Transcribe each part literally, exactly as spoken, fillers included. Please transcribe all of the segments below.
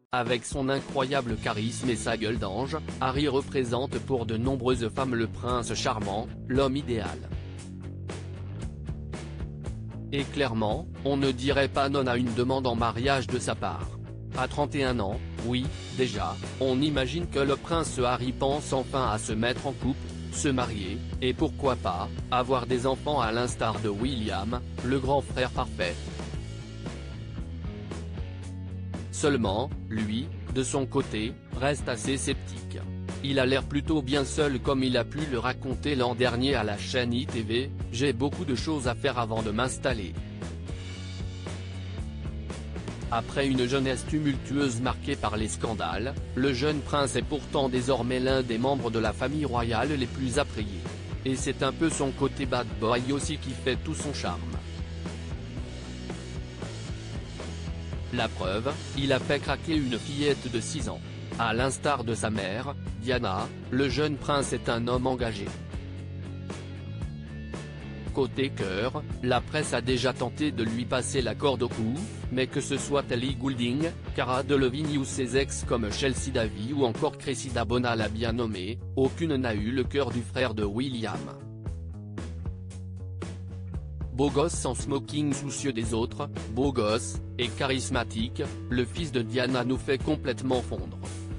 Avec son incroyable charisme et sa gueule d'ange, Harry représente pour de nombreuses femmes le prince charmant, l'homme idéal. Et clairement, on ne dirait pas non à une demande en mariage de sa part. À trente et un ans, oui, déjà, on imagine que le prince Harry pense enfin à se mettre en couple, se marier, et pourquoi pas, avoir des enfants à l'instar de William, le grand frère parfait. Seulement, lui, de son côté, reste assez sceptique. Il a l'air plutôt bien seul comme il a pu le raconter l'an dernier à la chaîne I T V, « J'ai beaucoup de choses à faire avant de m'installer ». Après une jeunesse tumultueuse marquée par les scandales, le jeune prince est pourtant désormais l'un des membres de la famille royale les plus appréciés. Et c'est un peu son côté bad boy aussi qui fait tout son charme. La preuve, il a fait craquer une fillette de six ans. À l'instar de sa mère, Diana, le jeune prince est un homme engagé. Côté cœur, la presse a déjà tenté de lui passer la corde au cou, mais que ce soit Ellie Goulding, Cara Delevingne ou ses ex comme Chelsea Davy ou encore Cressida Bona l'a bien nommé, aucune n'a eu le cœur du frère de William. Beau gosse en smoking soucieux des autres, beau gosse, et charismatique, le fils de Diana nous fait complètement fondre.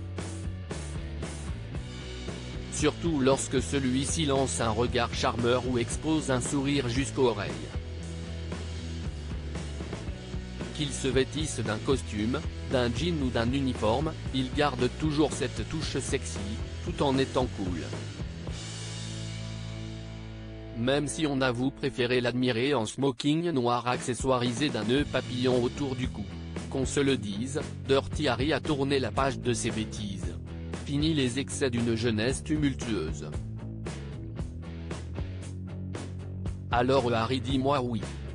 Surtout lorsque celui-ci lance un regard charmeur ou expose un sourire jusqu'aux oreilles. Qu'il se vêtisse d'un costume, d'un jean ou d'un uniforme, il garde toujours cette touche sexy, tout en étant cool. Même si on avoue préférer l'admirer en smoking noir accessoirisé d'un nœud papillon autour du cou. Qu'on se le dise, Dirty Harry a tourné la page de ses bêtises. Fini les excès d'une jeunesse tumultueuse. Alors Harry, dis-moi oui.